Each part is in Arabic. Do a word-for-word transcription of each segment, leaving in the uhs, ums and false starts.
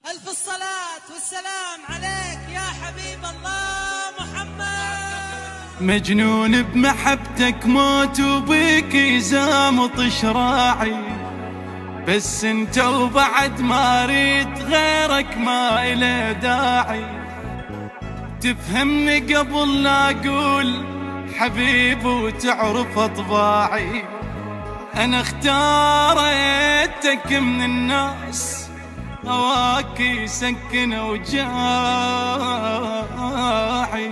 ألف الصلاة والسلام عليك يا حبيب الله محمد. مجنون بمحبتك موت وبيك يزامط شراعي، بس انت وبعد ما اريد غيرك ما إله داعي. تفهمني قبل لا اقول حبيب وتعرف اطباعي. انا اختاريتك من الناس هواك يسكن وجاعي.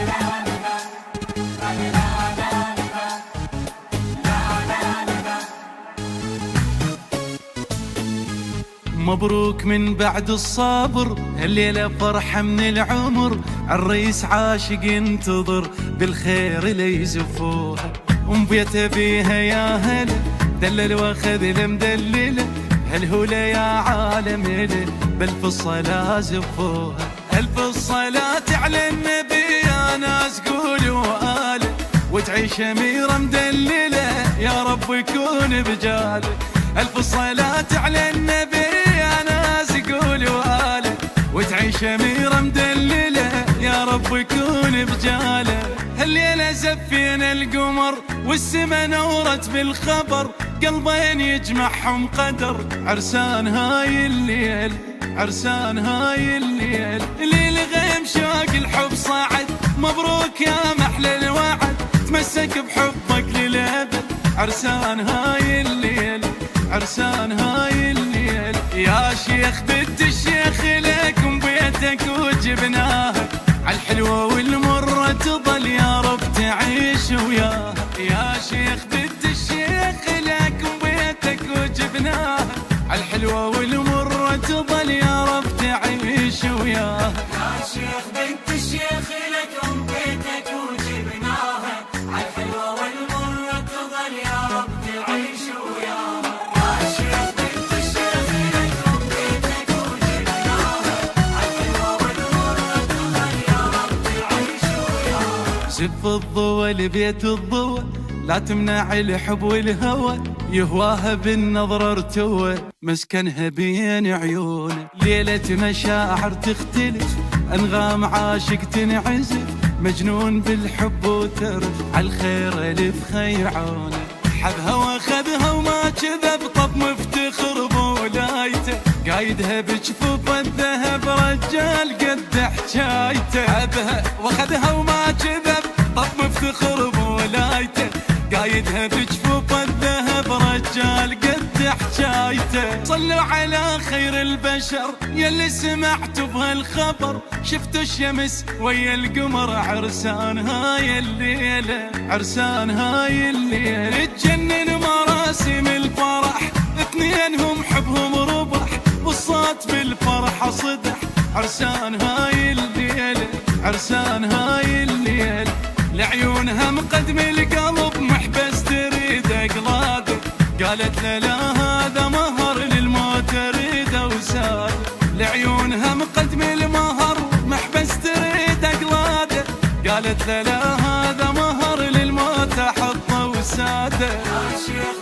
مبروك من بعد الصبر، الليلة فرحة من العمر. عالريس عاشق ينتظر بالخير ليزفوها، ومبيته بيها يا هلا دلل واخذ المدلله. هالهولة يا عالم له بألف الصلاة زفوها. ألف الصلاة على النبي يا ناس قولوا آله، وتعيش أميرة مدللة يا رب يكون بجاله. ألف الصلاة على النبي يا ناس قولوا آله، وتعيش أميرة مدللة يا رب يكون بجاله. هالليلة زفينا القمر والسما نورت بالخبر، قلبين يجمعهم قدر. عرسان هاي الليل عرسان هاي الليل، ليل غيم شوق الحب صعد. مبروك يا محلى الوعد، تمسك بحبك للأبد. عرسان هاي الليل عرسان هاي الليل، يا شيخ بنت الشيخ لكم بيتك وجبناها. عالحلوة والمرة تظل يا رب تعيش وياها. يا شيخ بنت الشيخ لكم بيتك وجبناها. عالحلوة والمرة تظل يا رب تعيش وياها. يا شيخ بنت الشيخ لكم بيتك وجبناها. عالحلوة والمرة تظل يا رب تعيش وياها. يا شيخ بنت الشيخ لكم بيتك وجبناها. عالحلوة والمرة تظل يا رب تعيش وياها. زف الضوى لبيت الضوى، لا تمنع الحب والهوى. يهواها بالنظر ارتوى، مسكنها بين عيونه. ليلة مشاعر تختلف، انغام عاشق تنعزف. مجنون بالحب وترف، عالخير الف خيعونه. حبها واخذها وما كذب، طب مفتخر بولايته. قايدها بجفوف الذهب رجال قد حجايته. حبها واخذها وما كذب، طب مفتخر بولايته. قايدها بجفوف الذهب رجال قد حجايته. صلوا على خير البشر يلي سمعتوا بهالخبر. شفتوا الشمس ويا القمر، عرسان هاي الليلة عرسان هاي الليلة. تجنن مراسم الفرح، اثنينهم حبهم ربح، والصوت بالفرحة صدح. عرسان هاي الليلة عرسان هاي الليلة، لعيونها مقدم القلب محبس تريد اقلاده. قالت له لا هذا مهر للموت اريده وساده. لعيونها مقدم المهر محبس تريد اقلاده. قالت له لا هذا مهر للموت احطه وساده. يا شيخ